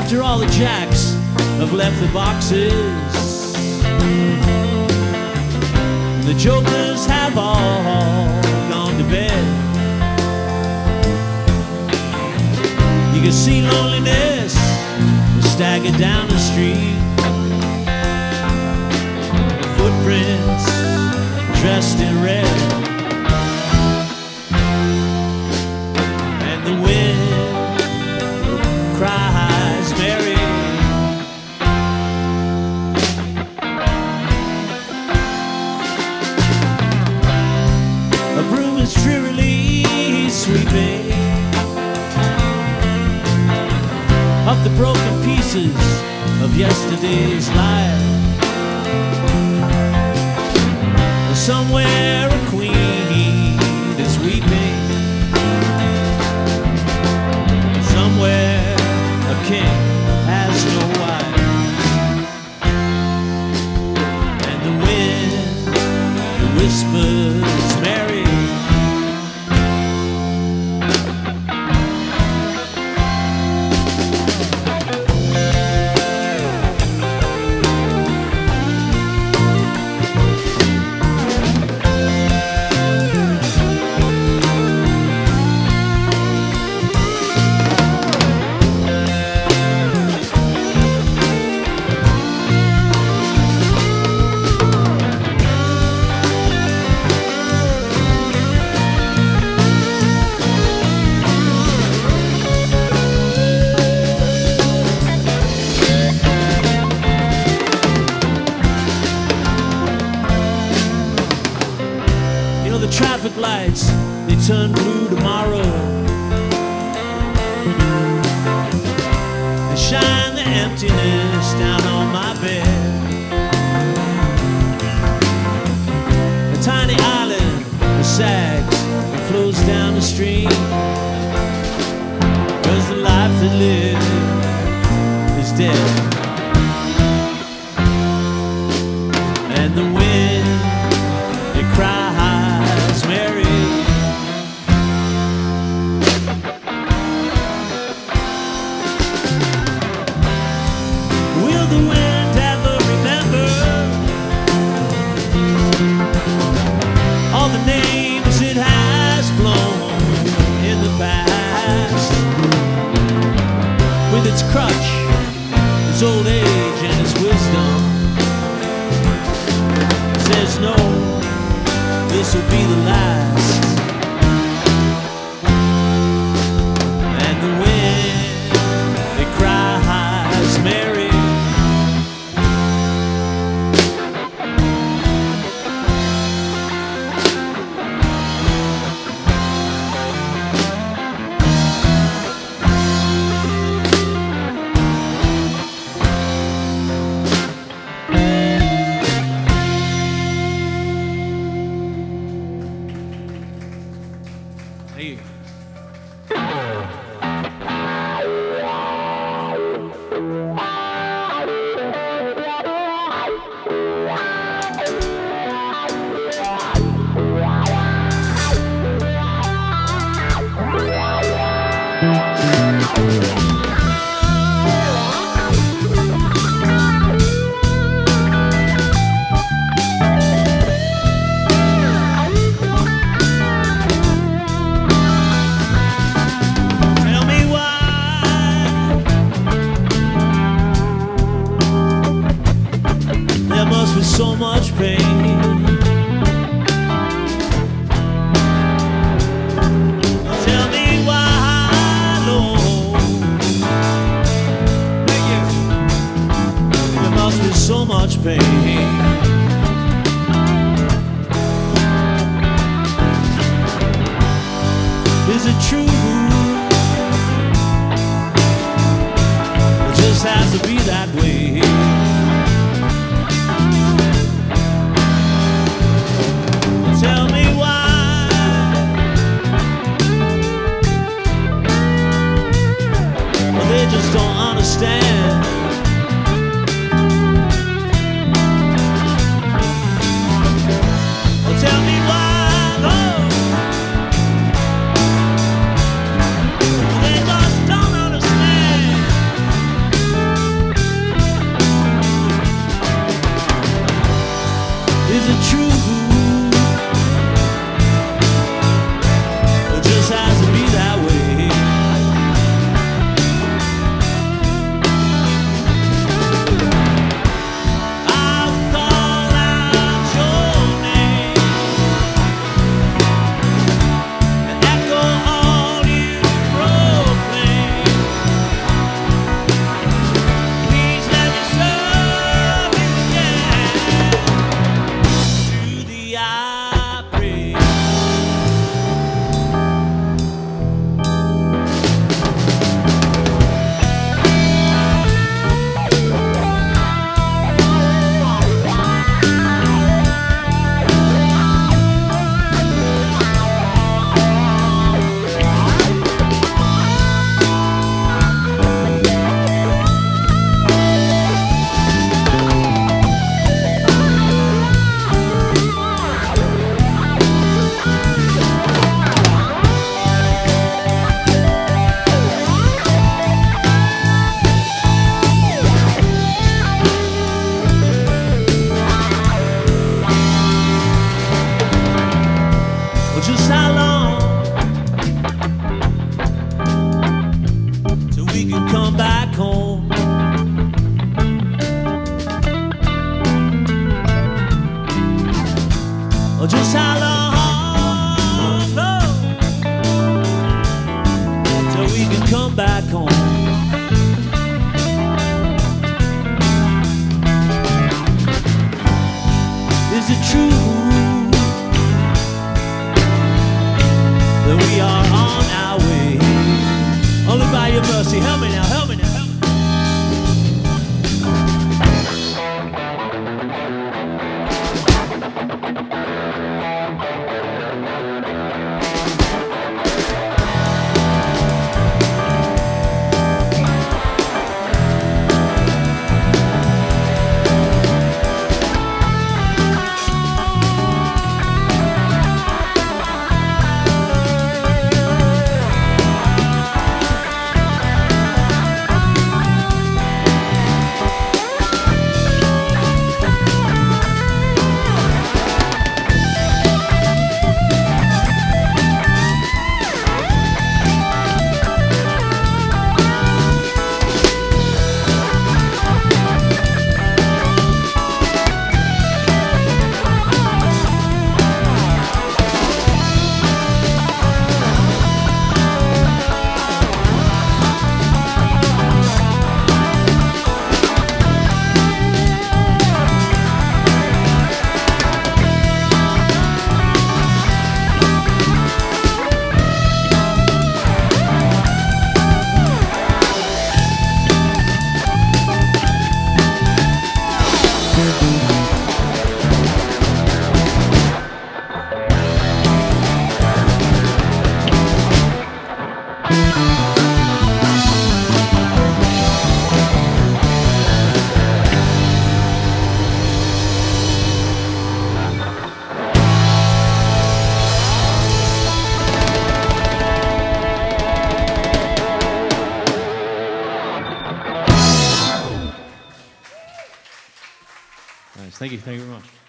After all the jacks have left the boxes, the jokers have all gone to bed. You can see loneliness stagger down the street, footprints dressed in red, and the wind cries Mary. A broom is drearily sweeping up the broken pieces of yesterday's life. Somewhere a queen is weeping, somewhere a king has no wife, and the wind whispers Mary. The traffic lights, they turn blue tomorrow and shine the emptiness down on my bed. A tiny island that sags and flows down the stream, 'cause the life that lives is dead. And the wind, it cries Mary. Will the wind ever remember all the names it has blown in the past? With its crutch, its old age and its wisdom, says no, this will be the last. And the wind, it cries Mary. Hey. So much pain. Tell me why, Lord. There must be so much pain. Is it true? It just has to be that way. Tell me why. Well, they just don't understand. Well, tell me why, Lord. Well, they just don't understand. Nice. Thank you very much.